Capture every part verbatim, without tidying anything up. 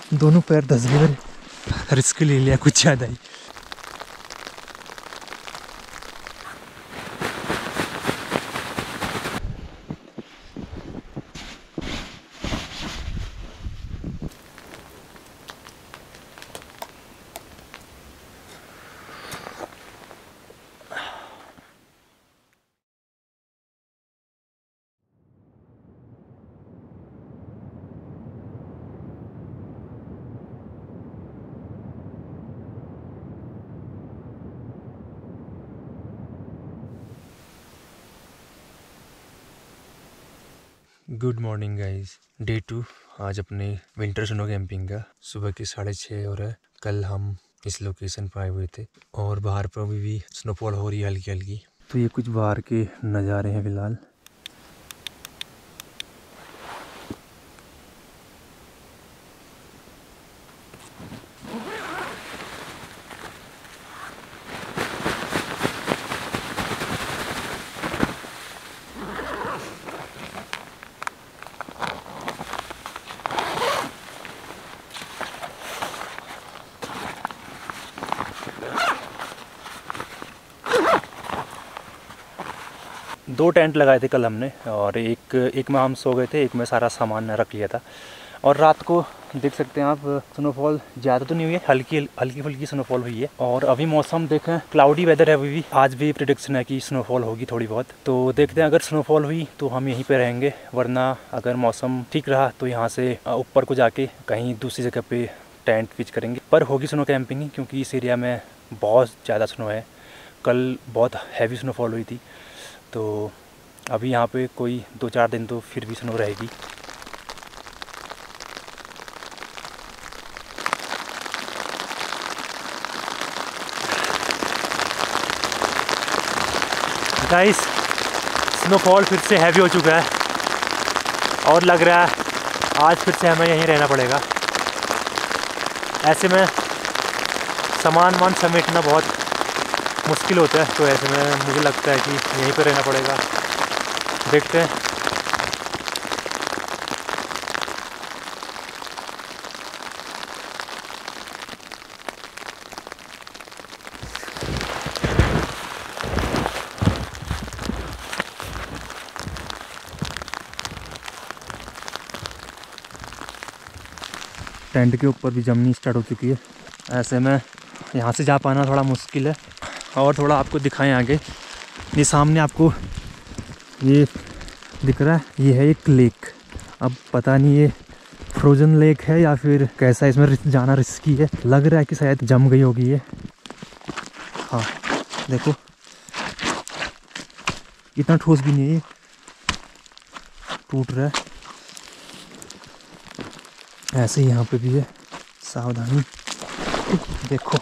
दोनों पैर दस गए, रिस्क ले लिया कुछ ज़्यादा ही। Good morning guys, day two आज अपने विंटर स्नो कैंपिंग का। सुबह के साढ़े छः हो रहा है। कल हम इस लोकेशन पर आए हुए थे और बाहर पर अभी भी स्नोफॉल हो रही है हल्की हल्की। तो ये कुछ बाहर के नज़ारे हैं फिलहाल। दो टेंट लगाए थे कल हमने, और एक एक में हम सो गए थे, एक में सारा सामान रख लिया था। और रात को देख सकते हैं आप, स्नोफॉल ज़्यादा तो नहीं हुई है, हल्की हल्की फुल्की स्नोफॉल हुई है। और अभी मौसम देखें, क्लाउडी वेदर है अभी भी। आज भी प्रेडिक्शन है कि स्नोफॉल होगी थोड़ी बहुत। तो देखते हैं, अगर स्नोफॉल हुई तो हम यहीं पे रहेंगे, वरना अगर मौसम ठीक रहा तो यहाँ से ऊपर को जाके कहीं दूसरी जगह पे टेंट पिच करेंगे। पर होगी स्नो कैंपिंग ही, क्योंकि इस एरिया में बहुत ज़्यादा स्नो है। कल बहुत हैवी स्नोफॉल हुई थी, तो अभी यहाँ पे कोई दो चार दिन तो फिर भी स्नो रहेगी। गाइस, स्नोफॉल फिर से हैवी हो चुका है और लग रहा है आज फिर से हमें यहीं रहना पड़ेगा। ऐसे में सामान वामान समेटना बहुत मुश्किल होता है, तो ऐसे में मुझे लगता है कि यहीं पर रहना पड़ेगा। देखते हैं। टेंट के ऊपर भी जमनी स्टार्ट हो चुकी है। ऐसे में यहाँ से जा पाना थोड़ा मुश्किल है। और थोड़ा आपको दिखाएं आगे, ये सामने आपको ये दिख रहा है, ये है एक लेक। अब पता नहीं ये फ्रोजन लेक है या फिर कैसा, इसमें जाना रिस्की है। लग रहा है कि शायद जम गई होगी ये। हाँ देखो, इतना ठोस भी नहीं है, ये टूट रहा है। ऐसे ही यहाँ पे भी है, सावधानी। देखो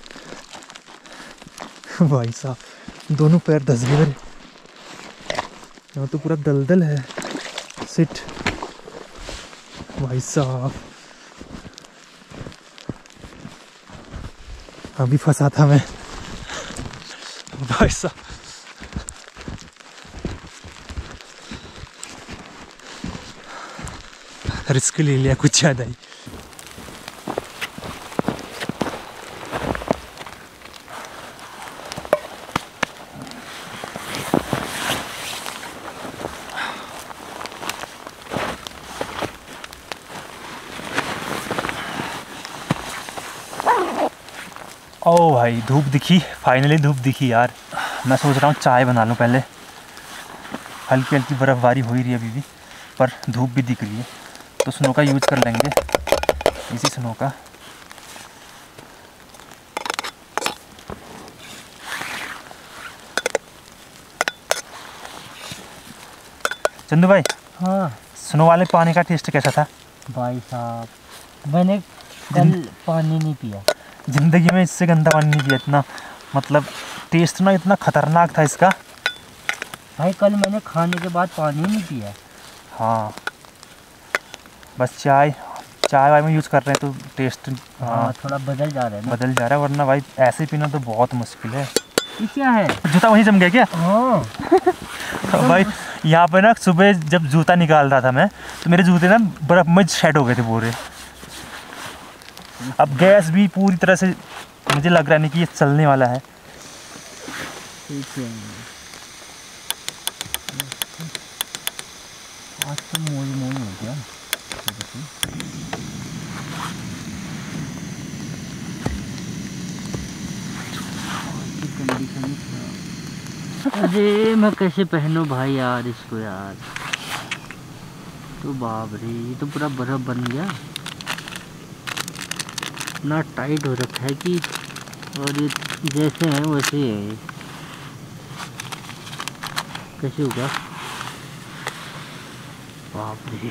भाई साहब, दोनों पैर दस गए। यहाँ तो पूरा दलदल है। सिट भाई साहब, अभी फंसा था मैं भाई साहब। रिस्क ले लिया कुछ ज़्यादा ही। ओ भाई, धूप दिखी, फाइनली धूप दिखी यार। मैं सोच रहा हूँ चाय बना लूँ पहले। हल्की हल्की बर्फ़बारी हो ही रही है अभी भी, पर धूप भी दिख रही है, तो स्नो का यूज़ कर लेंगे, इसी स्नो का। चंदू भाई, हाँ, स्नो वाले पानी का टेस्ट कैसा था? भाई साहब, मैंने कल पानी नहीं पिया ज़िंदगी में, इससे गंदा पानी नहीं पिया। इतना मतलब टेस्ट ना इतना ख़तरनाक था इसका। भाई कल मैंने खाने के बाद पानी नहीं पिया। हाँ, बस चाय चाय वाय में यूज़ कर रहे हैं तो टेस्ट हाँ थोड़ा बदल जा रहा है ना। बदल जा रहा है, वरना भाई ऐसे पीना तो बहुत मुश्किल है। ये क्या है? जूता वहीं जम गया क्या? हाँ भाई यहाँ पे ना सुबह जब जूता निकाल रहा था मैं, तो मेरे जूते ना बर्फ़ में शेड हो गए थे पूरे। अब गैस भी पूरी तरह से मुझे लग रहा नहीं कि ये चलने वाला है। ठीक है, आज तो मोई मोई हो गया। अरे मैं कैसे पहनूं भाई यार इसको यार, तो बाप रे ये तो पूरा बर्फ बन गया, इतना टाइट हो रखा है कि, और ये जैसे है वैसे ही है, कैसे होगा बाप रे।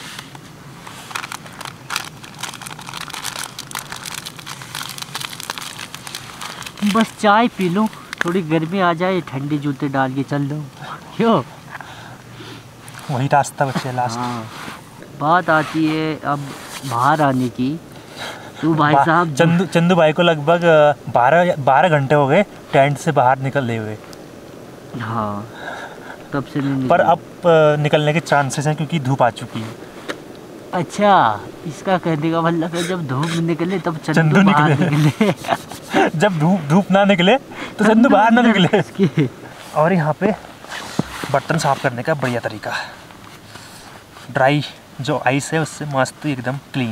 बस चाय पी लूं, थोड़ी गर्मी आ जाए, ठंडे जूते डाल के चल दो, क्यों? वही रास्ता बचे लास्ट। हाँ, बात आती है अब बाहर आने की। तू भाई साहब चंदू चंदू भाई को लगभग बारह बारह घंटे हो गए टेंट से बाहर निकले हुए। हाँ, तब से नहीं पर निकला। अब निकलने के चांसेस हैं क्योंकि धूप आ चुकी है। अच्छा, इसका कहने का मतलब है जब धूप निकले तब चंदू, चंदू बाहर निकले। निकले। जब धूप धूप ना निकले तो चंदू बाहर ना निकले। और यहाँ पे बर्तन साफ करने का बढ़िया तरीका, ड्राई जो आइस है उससे मस्त एकदम क्लीन।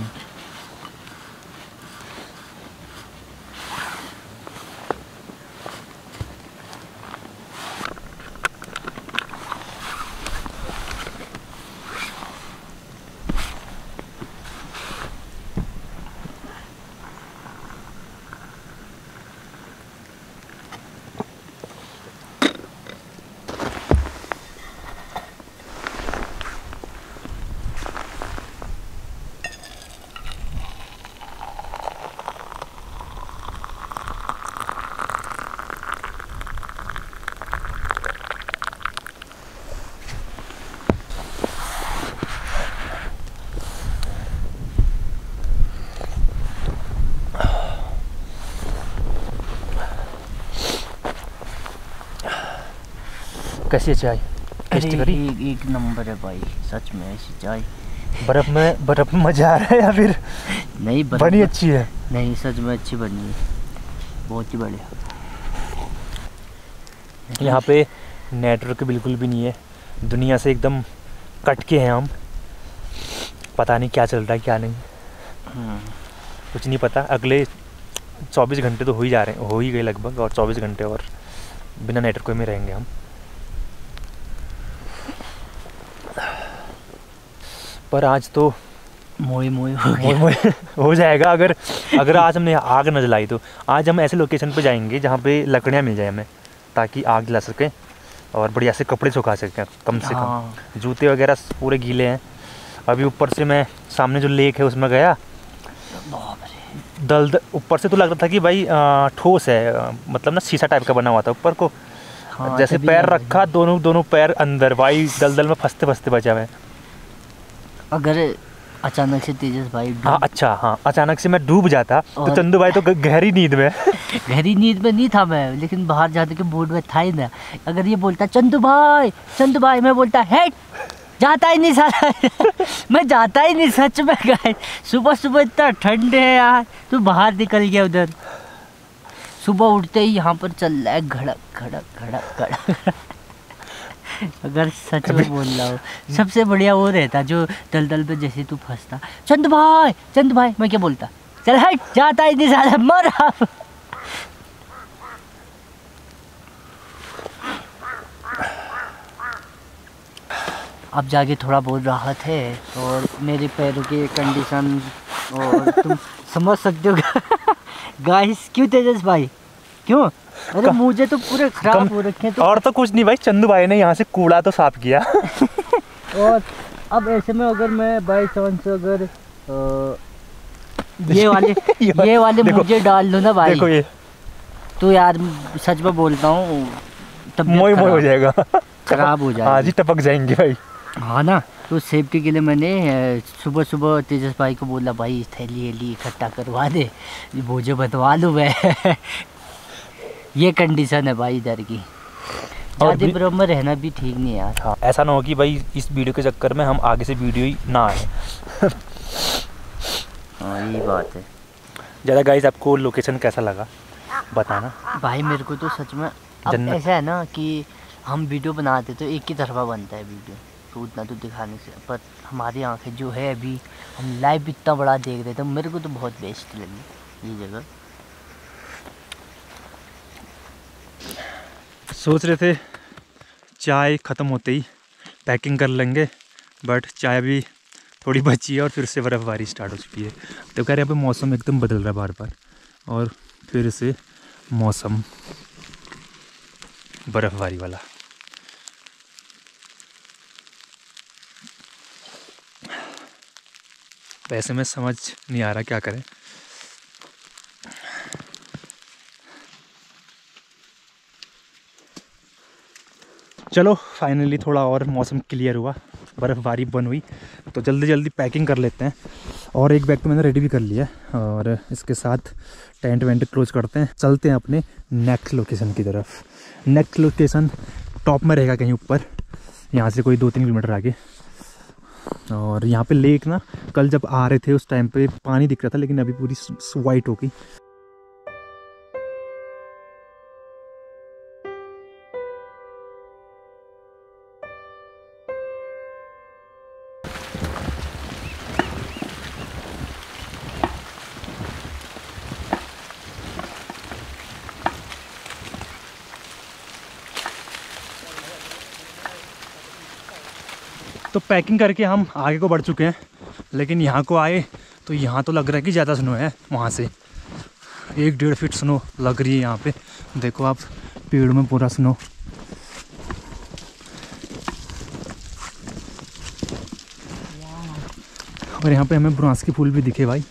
कैसी है चाय? टेस्टी करी? एक, एक नंबर है भाई, सच में ऐसी चाय। बर्फ में बर्फ में मजा आ रहा है या फिर नहीं बनी अच्छी है? नहीं, सच में अच्छी बनी है, बहुत ही बढ़िया। यहाँ पे नेटवर्क बिल्कुल भी नहीं है, दुनिया से एकदम कट के हैं हम, पता नहीं क्या चल रहा है क्या नहीं, कुछ नहीं पता। अगले चौबीस घंटे तो हो ही जा रहे हैं, हो ही गए लगभग, और चौबीस घंटे और बिना नेटवर्क में रहेंगे हम। पर आज तो मोई मोई हो गया। मोई मोई हो जाएगा अगर अगर आज हमने आग न जलाई तो। आज हम ऐसे लोकेशन पे जाएंगे जहाँ पे लकड़ियाँ मिल जाए हमें, ताकि आग जला सकें और बढ़िया से कपड़े सुखा सकें कम से हाँ। कम। जूते वगैरह पूरे गीले हैं। अभी ऊपर से मैं सामने जो लेक है उसमें गया, दल ऊपर से तो लग रहा था कि भाई आ, ठोस है, आ, मतलब ना शीशा टाइप का बना हुआ था ऊपर को। हाँ, जैसे तभी पैर लग रहा रखा, दोनों दोनों पैर अंदर, भाई दलदल में फंसते फंसते बचा हुआ है। अगर अचानक से तेजस भाई डूब- हाँ अच्छा, हाँ अचानक से मैं डूब जाता तो और- चंदू भाई तो ग- गहरी नींद में। गहरी नींद में नहीं था मैं, लेकिन बाहर जाते के बोर्ड में था ही ना। अगर ये बोलता चंदू भाई चंदू भाई, मैं बोलता है जाता ही नहीं साला। मैं जाता ही नहीं सच में। गाय सुबह सुबह इतना ठंड है यार, तू बाहर निकल गया उधर। सुबह उठते ही यहाँ पर चल रहा है घड़क घड़क घड़क घड़क। अगर सच में बोल रहा हूँ, सबसे बढ़िया वो रहता जो दलदल पे जैसे तू फंसता, चंदू भाई चंदू भाई, मैं क्या बोलता, चल हट जाता ही नहीं साला, मर आप। अब जाके थोड़ा बहुत राहत है, और मेरे पैरों की कंडीशन और तुम समझ सकते हो। गाइस क्यों तेजस भाई क्यों? अरे मुझे तो पूरे खराब हो रखे हैं तो। और तो कुछ नहीं भाई, चंदू भाई ने यहाँ से कूड़ा तो साफ किया। और अब ऐसे में अगर मैं बाई चांस अगर आ, ये वाले ये वाले- ये वाले देखो- मुझे डाल लो ना भाई, देखो ये तो यार सच में बोलता हूँ तबीयत मोई मोई हो खराब- जाएगा, खराब हो आज जाएगी। ही टपक जाएंगे भाई। हाँ ना, तो सेफ्टी के लिए मैंने अ, सुबह सुबह तेजस भाई को बोला, भाई थैली थैली इकट्ठा करवा दे, ये बोझे बंधवा लूँ मैं। ये कंडीशन है भाई इधर की। और ज़्यादा भी- बर्फ में रहना भी ठीक नहीं है यार। हाँ, ऐसा ना हो कि भाई इस वीडियो के चक्कर में हम आगे से वीडियो ही ना आए। हाँ यही बात है। ज़्यादा। गाइस आपको लोकेशन कैसा लगा बताना। भाई मेरे को तो सच में अब ऐसा है ना कि हम वीडियो बनाते तो एक ही तरफा बनता है वीडियो, तो उतना तो दिखाने से, पर हमारी आंखें जो है अभी हम लाइव इतना बड़ा देख रहे थे, मेरे को तो बहुत बेस्ट लगी ये जगह। सोच रहे थे चाय ख़त्म होते ही पैकिंग कर लेंगे, बट चाय भी थोड़ी बची है और फिर से बर्फ़बारी स्टार्ट हो चुकी है। तो कह रहे यहाँ पे मौसम एकदम बदल रहा है बार बार, और फिर से मौसम बर्फ़बारी वाला। वैसे में समझ नहीं आ रहा क्या करें। चलो फाइनली थोड़ा और मौसम क्लियर हुआ, बर्फ़बारी बंद हुई, तो जल्दी जल्दी पैकिंग कर लेते हैं। और एक बैग तो मैंने रेडी भी कर लिया है, और इसके साथ टेंट वेंट क्लोज करते हैं, चलते हैं अपने नेक्स्ट लोकेशन की तरफ। नेक्स्ट लोकेशन टॉप में रहेगा कहीं ऊपर, यहाँ से कोई दो तीन किलोमीटर आगे। और यहाँ पे लेक ना, कल जब आ रहे थे उस टाइम पे पानी दिख रहा था, लेकिन अभी पूरी वाइट हो गई। तो पैकिंग करके हम आगे को बढ़ चुके हैं, लेकिन यहाँ को आए तो यहाँ तो लग रहा है कि ज़्यादा स्नो है। वहाँ से एक डेढ़ फीट स्नो लग रही है यहाँ पे। देखो आप, पेड़ों में पूरा स्नो। और यहाँ पे हमें ब्रांस के फूल भी दिखे भाई,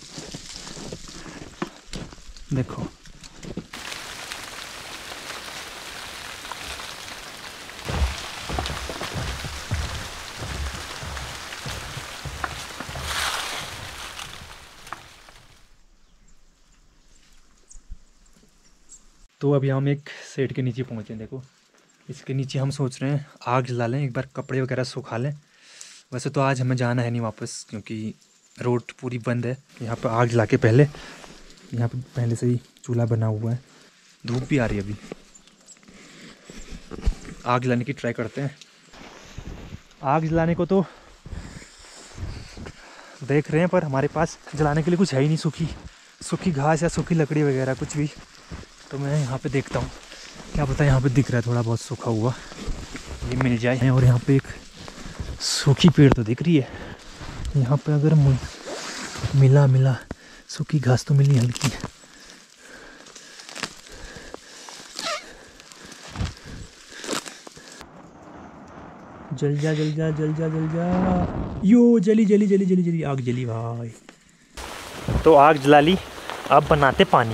देखो। तो अभी हम एक सेट के नीचे पहुँचे हैं। देखो इसके नीचे हम सोच रहे हैं आग जला लें, एक बार कपड़े वगैरह सुखा लें। वैसे तो आज हमें जाना है नहीं वापस, क्योंकि रोड पूरी बंद है। यहाँ पर आग जला के पहले, यहाँ पे पहले से ही चूल्हा बना हुआ है, धूप भी आ रही है। अभी आग जलाने की ट्राई करते हैं। आग जलाने को तो देख रहे हैं, पर हमारे पास जलाने के लिए कुछ है ही नहीं, सूखी सूखी घास या सूखी लकड़ी वगैरह कुछ भी। तो मैं यहाँ पे देखता हूँ, क्या पता यहाँ पे दिख रहा है थोड़ा बहुत सूखा हुआ, ये मिल जाए। और यहाँ पे एक सूखी पेड़ तो दिख रही है यहाँ पे, अगर मिला मिला सूखी घास तो मिली हल्की। जल जा जल जा जल जा जल जा, यो जली जली जली जली जली आग जली भाई। तो आग जला ली, अब बनाते पानी।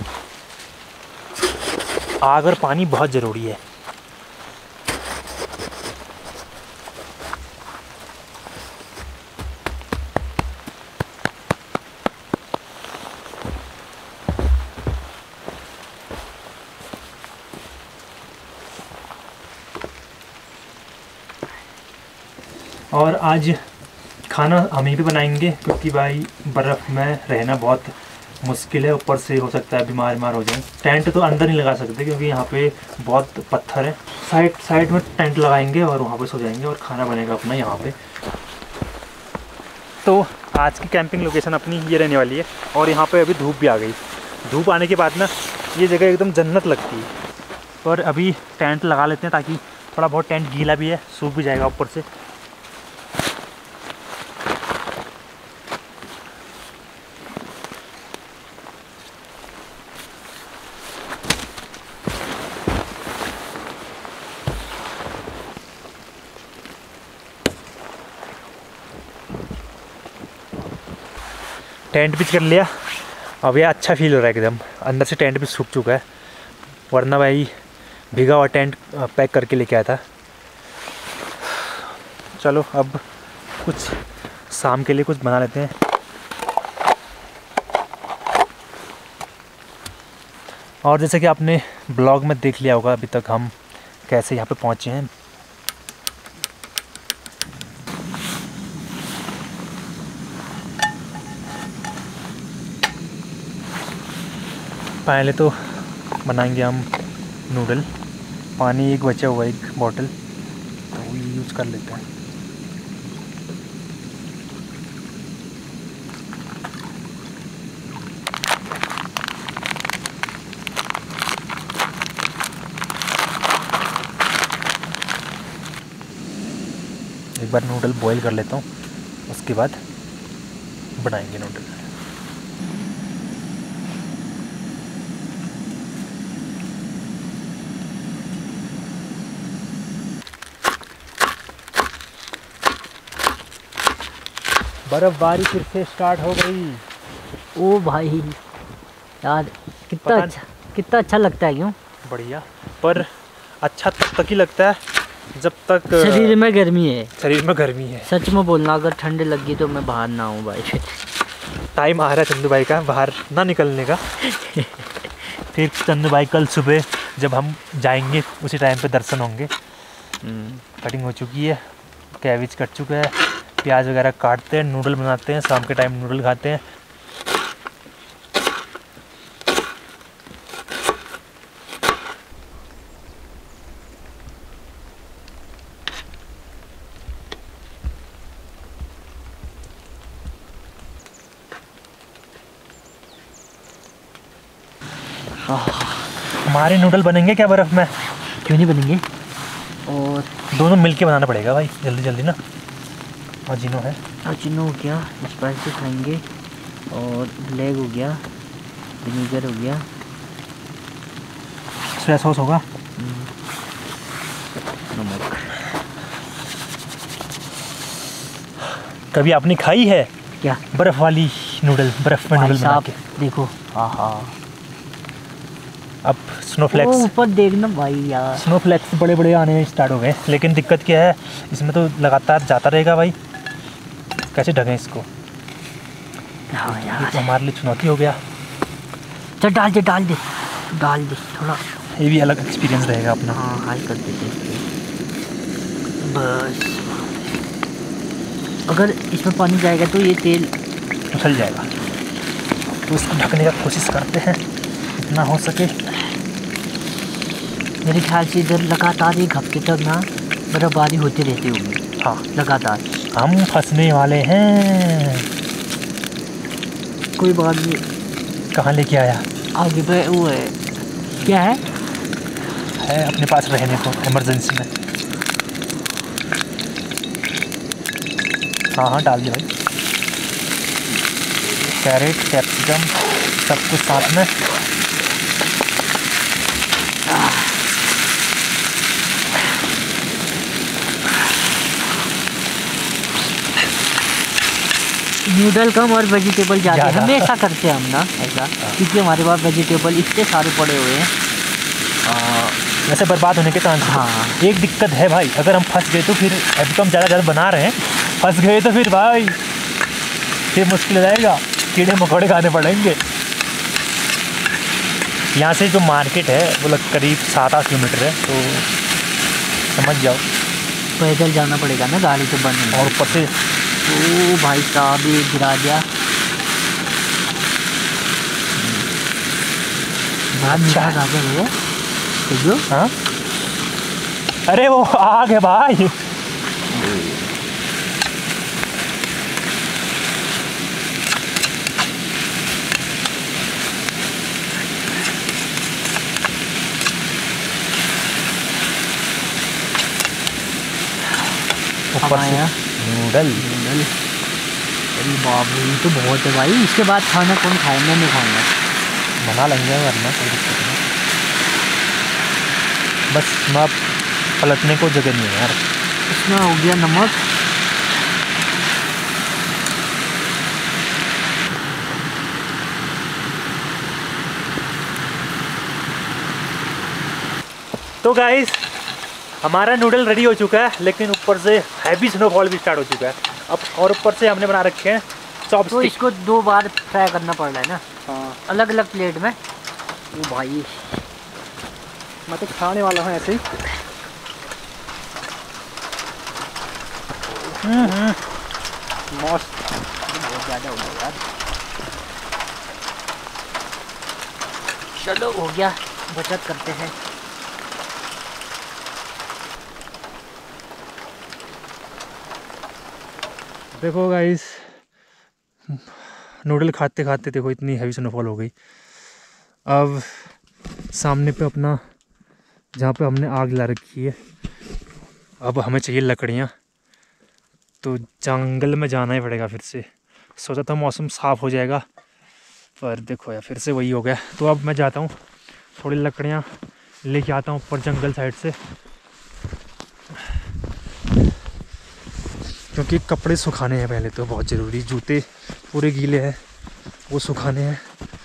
आग और पानी बहुत ज़रूरी है। और आज खाना हम ही भी बनाएंगे, क्योंकि भाई बर्फ़ में रहना बहुत मुश्किल है। ऊपर से हो सकता है बीमार बीमार हो जाए। टेंट तो अंदर नहीं लगा सकते, क्योंकि यहाँ पे बहुत पत्थर है। साइड साइड में टेंट लगाएंगे और वहाँ पे सो जाएंगे, और खाना बनेगा अपना यहाँ पे। तो आज की कैंपिंग लोकेशन अपनी ये रहने वाली है। और यहाँ पे अभी धूप भी आ गई। धूप आने के बाद ना ये जगह एकदम जन्नत लगती है। पर अभी टेंट लगा लेते हैं, ताकि थोड़ा बहुत टेंट गीला भी है, सूख भी जाएगा ऊपर से। टेंट पिच कर लिया, अब ये अच्छा फील हो रहा है एकदम। अंदर से टेंट भी सूख चुका है, वरना भाई भीगा हुआ टेंट पैक करके लेके आया था। चलो अब कुछ शाम के लिए कुछ बना लेते हैं। और जैसे कि आपने ब्लॉग में देख लिया होगा अभी तक हम कैसे यहाँ पे पहुँचे हैं। पहले तो बनाएंगे हम नूडल। पानी एक बचा हुआ, एक बॉटल, तो वो यूज़ कर लेते हैं। एक बार नूडल बॉईल कर लेता हूँ, उसके बाद बनाएंगे नूडल। बर्फबारी फिर से स्टार्ट हो गई। ओ भाई यार, कितना पता अच्छा कितना अच्छा लगता है क्यों? बढ़िया, पर अच्छा तब तक ही लगता है जब तक शरीर में गर्मी है। शरीर में गर्मी है। सच में बोलना, अगर ठंड लगी तो मैं बाहर ना हूँ भाई। टाइम आ रहा है चंदू भाई का बाहर ना निकलने का। फिर चंदू भाई कल सुबह जब हम जाएंगे उसी टाइम पे दर्शन होंगे। कटिंग हो चुकी है, कैबेज कट चुका है, प्याज वगैरह काटते हैं, नूडल बनाते हैं, शाम के टाइम नूडल खाते हैं। हमारे नूडल बनेंगे क्या बर्फ़ में? क्यों नहीं बनेंगे? और दोनों मिलके बनाना पड़ेगा भाई, जल्दी जल्दी ना। अजीनो है, अजीनो हो गया, स्पाइसी खाएंगे, और ब्लैक हो गया, विनीगर हो गया, सोया सॉस होगा, नमक। कभी आपने खाई है क्या? बर्फ़ वाली नूडल, बर्फ़ में नूडल बना के? देखो, हाँ हाँ। अब स्नोफ्लेक्स, ऊपर देखना भाई यार, स्नोफ्लेक्स बड़े बड़े आने स्टार्ट हो गए। लेकिन दिक्कत क्या है, इसमें तो लगातार जाता रहेगा भाई, कैसे ढकें इसको? हाँ यार, ये तो हमारे लिए चुनौती हो गया। चल डाल दे डाल दे डाल दे थोड़ा, ये भी अलग एक्सपीरियंस रहेगा अपना। हाँ हाई कर देते हैं। बस अगर इसमें पानी जाएगा तो ये तेल उछल जाएगा, तो इसको ढकने का कोशिश करते हैं जितना हो सके। मेरे ख्याल से इधर लगातार एक हफ्ते तक ना बर्फबारी होती रहती होगी। हाँ, लगातार हम फंसने वाले हैं। कोई बात नहीं। कहाँ लेके आया? आगे पे वो है, क्या है है अपने पास रहने को, इमरजेंसी में। हाँ हाँ डाल दिया भाई, कैरेट, कैप्सिकम सब कुछ साथ में। नूडल कम और वेजिटेबल ज़्यादा, ज़्यादा। हमेशा करते हैं हम ना ऐसा, क्योंकि हमारे पास वेजिटेबल इतने सारे पड़े हुए हैं। वैसे बर्बाद होने के चांस। हाँ। एक दिक्कत है भाई, अगर हम फंस गए तो फिर, अभी तो हम ज़्यादा ज़्यादा बना रहे हैं, फंस गए तो फिर भाई फिर मुश्किल हो जाएगा, कीड़े मकोड़े खाने पड़ेंगे। यहाँ से जो मार्केट है वो लग करीब सात आठ किलोमीटर है, तो समझ जाओ। पैदल जाना पड़ेगा ना, गाड़ी तो बंद है। और ऊपर से ओ भाई साहब, ये गिरा दिया। बहुत मीठा गाजर है जो। हाँ, अरे वो आग है भाई। ऊपर से नूडल। नूडल, अरे बाप रे, ये तो बहुत है भाई। इसके बाद खाना कौन खाए? मैं नहीं खाऊंगा। बना लेंगे वरना कोई दिक्कत नहीं, बस ना पलटने को जगह नहीं है यार। इसमें हो गया नमक, तो गाइस हमारा नूडल रेडी हो चुका है, लेकिन ऊपर से हैवी स्नोफॉल भी स्टार्ट हो चुका है अब। और ऊपर से हमने बना रखे हैं चॉपस्टिक। तो इसको दो बार फ्राई करना पड़ रहा है ना, हाँ, अलग अलग प्लेट में। ओ भाई, मैं तो खाने वाला हूँ ऐसे ही। हम्म मस्त, बहुत ज़्यादा हो गया यार। चलो हो गया, बचत करते हैं। देखो गाइस, नूडल खाते खाते देखो इतनी हैवी स्नोफॉल हो गई। अब सामने पे अपना जहाँ पे हमने आग जला रखी है, अब हमें चाहिए लकड़ियाँ, तो जंगल में जाना ही पड़ेगा फिर से। सोचा था मौसम साफ़ हो जाएगा, पर देखो यार फिर से वही हो गया। तो अब मैं जाता हूँ, थोड़ी लकड़ियाँ लेके आता हूँ ऊपर जंगल साइड से, क्योंकि कपड़े सुखाने हैं पहले तो बहुत ज़रूरी। जूते पूरे गीले हैं, वो सुखाने हैं।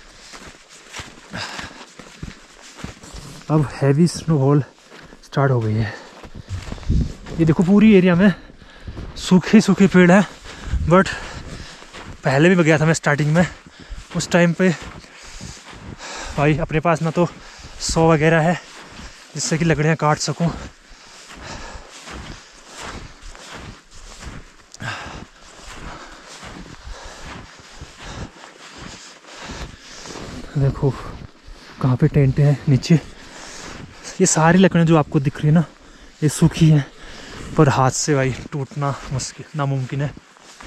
अब हैवी स्नोफॉल स्टार्ट हो गई है। ये देखो पूरी एरिया में सूखे सूखे पेड़ हैं, बट पहले भी गया था मैं स्टार्टिंग में, उस टाइम पे भाई अपने पास ना तो सौ वगैरह है जिससे कि लकड़ियाँ काट सकूं। देखो कहाँ पे टेंट है नीचे। ये सारी लकड़ियाँ जो आपको दिख रही है ना, ये सूखी हैं, पर हाथ से भाई टूटना मुश्किल नामुमकिन है।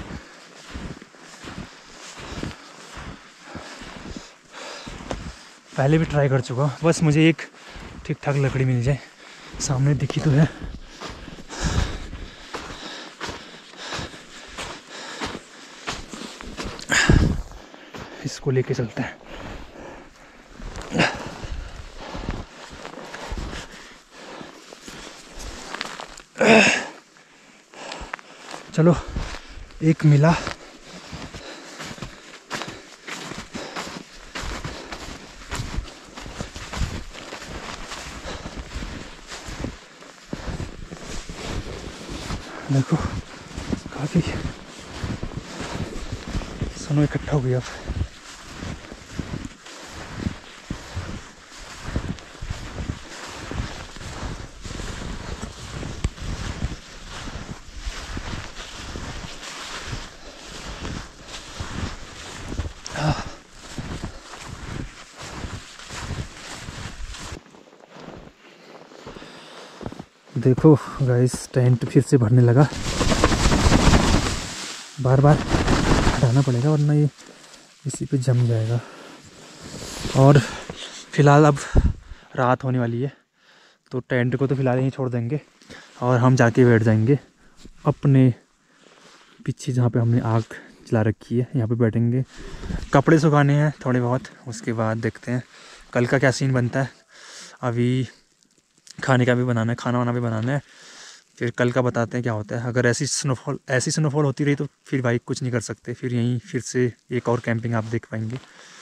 पहले भी ट्राई कर चुका, बस मुझे एक ठीक ठाक लकड़ी मिल जाए। सामने दिखी तो है। इसको लेके चलते हैं। चलो एक मिला। देखो काफी स्नो इकट्ठा हो गया। अब देखो गाइस, टेंट फिर से भरने लगा। बार बार हटाना पड़ेगा वरना ये इसी पे जम जाएगा। और फिलहाल अब रात होने वाली है, तो टेंट को तो फिलहाल यहीं छोड़ देंगे और हम जाके बैठ जाएंगे अपने पीछे जहाँ पे हमने आग जला रखी है, यहाँ पे बैठेंगे। कपड़े सुखाने हैं थोड़े बहुत, उसके बाद देखते हैं कल का क्या सीन बनता है। अभी खाने का भी बनाना है, खाना वाना भी बनाना है, फिर कल का बताते हैं क्या होता है। अगर ऐसी स्नोफॉल ऐसी स्नोफॉल होती रही तो फिर भाई कुछ नहीं कर सकते, फिर यहीं फिर से एक और कैंपिंग आप देख पाएंगे।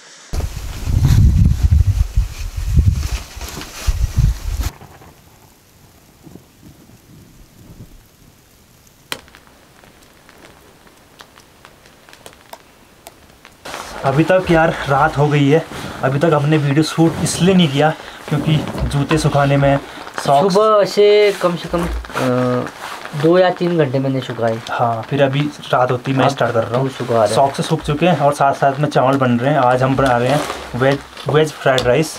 अभी तक यार रात हो गई है, अभी तक हमने वीडियो शूट इसलिए नहीं किया क्योंकि जूते सुखाने में सुबह से कम से कम आ, दो या तीन घंटे मैंने सुखाए। हाँ, फिर अभी रात होती मैं स्टार्ट कर रहा हूँ। सॉक्स से सूख चुके हैं और साथ साथ में चावल बन रहे हैं। आज हम बना रहे हैं वेज वेज फ्राइड राइस।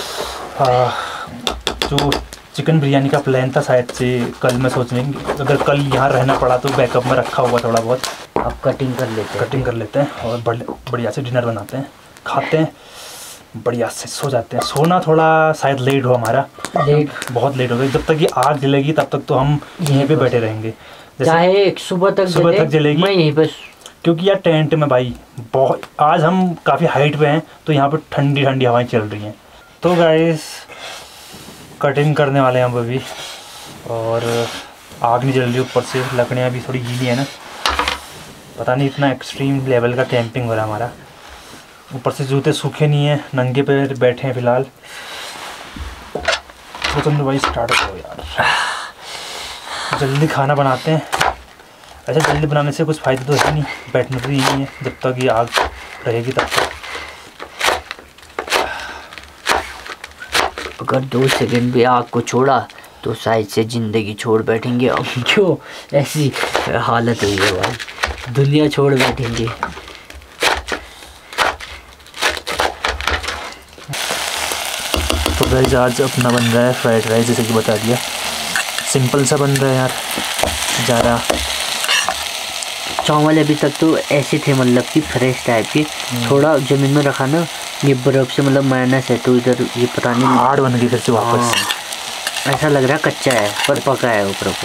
जो चिकन बिरयानी का प्लान था शायद से कल मैं सोच रही हूँ, अगर कल यहाँ रहना पड़ा तो बैकअप में रखा हुआ थोड़ा बहुत। अब कटिंग कर लेते हैं कटिंग कर लेते हैं और बढ़िया से डिनर बनाते हैं, खाते हैं, बढ़िया से सो जाते हैं। सोना थोड़ा शायद लेट हो हमारा, लेट बहुत लेट हो गया। जब तक ये आग जलेगी तब तक तो हम यहीं पे बैठे रहेंगे, चाहे सुबह तक सुबह तक जलेगी, मैं यहीं पे। क्योंकि यार टेंट में भाई बहुत, आज हम काफ़ी हाइट पे हैं तो यहाँ पे ठंडी ठंडी हवाएं चल रही हैं। तो गाइस कटिंग करने वाले हैं हम अभी, और आग नहीं जल रही ऊपर से, लकड़ियाँ भी थोड़ी गीली है ना, पता नहीं इतना एक्सट्रीम लेवल का कैंपिंग हो रहा है हमारा। ऊपर से जूते सूखे नहीं हैं, नंगे पैर बैठे हैं फिलहाल। तो चंदू भाई स्टार्ट करो यार, जल्दी खाना बनाते हैं। ऐसे जल्दी बनाने से कुछ फ़ायदा तो है नहीं, बैठने तो यही है जब तक ये आग रहेगी तब तक। अगर दो सेकंड भी आग को छोड़ा तो शायद से ज़िंदगी छोड़ बैठेंगे। अब क्यों ऐसी हालत हुई है भाई, दुनिया छोड़ बैठेंगे। गाइस आज अपना बन रहा है फ्राइड राइस, जैसे कि बता दिया। सिंपल सा बन रहा है यार, ज़्यादा चावल अभी तक तो ऐसे थे, मतलब कि फ्रेश टाइप के। थोड़ा ज़मीन में रखा ना, ये बर्फ़ से मतलब माइनस है, तो इधर ये पता नहीं हार्ड बन गई फिर से वापस। हाँ, ऐसा लग रहा है कच्चा है पर पका है ऊपर ऊपर।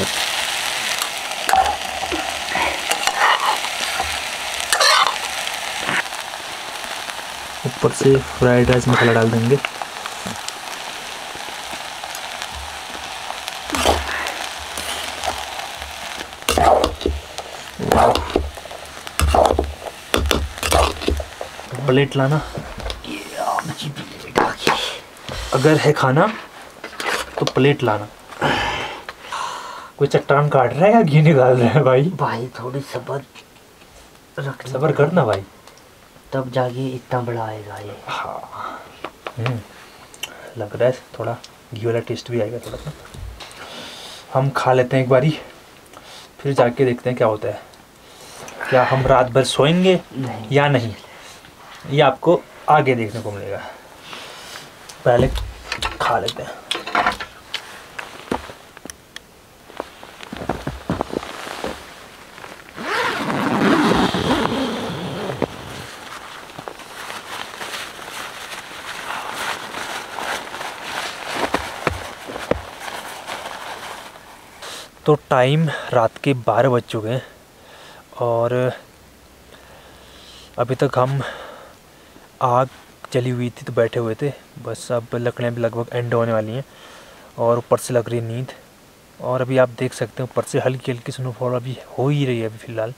ऊपर से फ्राइड राइस मसाला डाल देंगे। प्लेट लाना, अगर है खाना तो प्लेट लाना। कोई चट्टान काट रहा है या घी निकाल रहा है भाई? भाई थोड़ी सब्र रख, सब्र करना भाई, तब जाके इतना बड़ा आएगा ये। हाँ लग रहा है थोड़ा घी वाला टेस्ट भी आएगा थोड़ा सा। हम खा लेते हैं एक बारी, फिर जाके देखते हैं क्या होता है। क्या हम रात भर सोएंगे नहीं। या नहीं, ये आपको आगे देखने को मिलेगा। पहले खा लेते हैं। तो टाइम रात के बारह बज चुके हैं और अभी तक हम आग जली हुई थी तो बैठे हुए थे। बस अब लकड़ियाँ भी लगभग एंड होने वाली हैं और ऊपर से लग रही है नींद। और अभी आप देख सकते हैं ऊपर से हल्की हल्की स्नोफॉल अभी हो ही रही है अभी फ़िलहाल।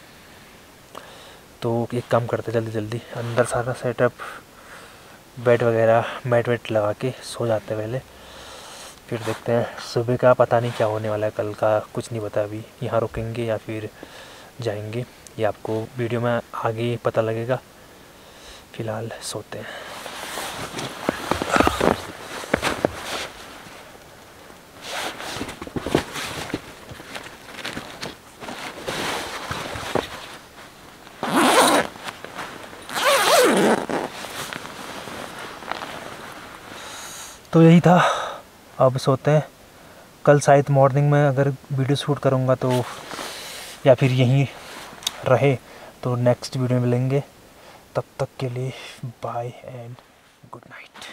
तो एक काम करते जल्दी जल्दी अंदर सारा सेटअप, बेड वगैरह मैट वेट लगा के सो जाते हैं पहले, फिर देखते हैं सुबह का। पता नहीं क्या होने वाला है, कल का कुछ नहीं पता। अभी यहाँ रुकेंगे या फिर जाएंगे, ये आपको वीडियो में आगे पता लगेगा। फ़िलहाल सोते हैं। तो यही था, अब सोते हैं। कल शायद मॉर्निंग में अगर वीडियो शूट करूँगा तो, या फिर यहीं रहे तो नेक्स्ट वीडियो में मिलेंगे। तब तक के लिए bye and good night.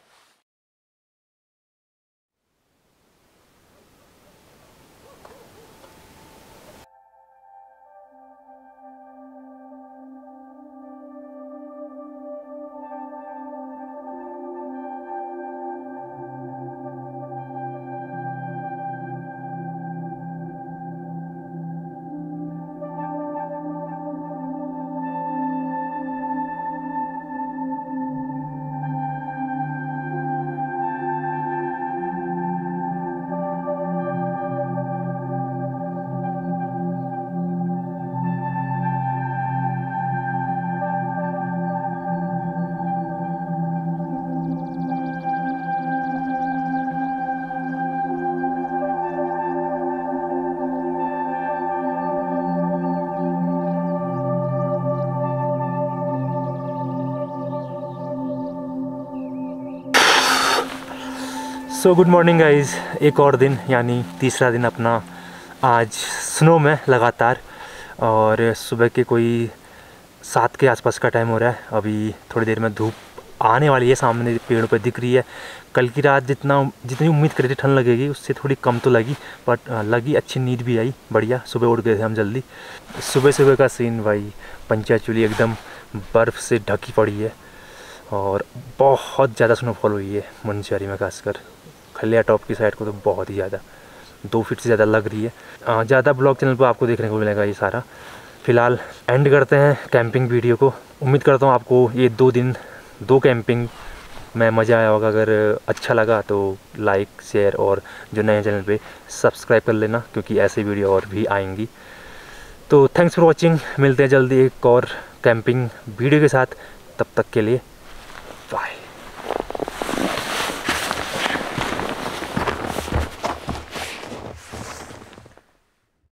So good morning guys, एक और दिन यानी तीसरा दिन अपना आज स्नो में लगातार। और सुबह के कोई सात के आसपास का टाइम हो रहा है। अभी थोड़ी देर में धूप आने वाली है, सामने पेड़ों पर दिख रही है। कल की रात जितना जितनी उम्मीद करी थी ठंड लगेगी, उससे थोड़ी कम तो लगी, बट लगी। अच्छी नींद भी आई, बढ़िया। सुबह उठ गए थे हम जल्दी। सुबह सुबह का सीन भाई, पंचाचूली एकदम बर्फ़ से ढकी पड़ी है और बहुत ज़्यादा स्नोफॉल हुई है मुनस्यारी में, खासकर खलिया टॉप की साइड को तो बहुत ही ज़्यादा, दो फीट से ज़्यादा लग रही है। ज़्यादा ब्लॉग चैनल पर आपको देखने को मिलेगा ये सारा। फ़िलहाल एंड करते हैं कैंपिंग वीडियो को। उम्मीद करता हूँ आपको ये दो दिन दो कैंपिंग में मज़ा आया होगा। अगर अच्छा लगा तो लाइक शेयर और जो नए चैनल पे सब्सक्राइब कर लेना, क्योंकि ऐसे वीडियो और भी आएंगी। तो थैंक्स फॉर वॉचिंग, मिलते हैं जल्दी एक और कैंपिंग वीडियो के साथ। तब तक के लिए बाय।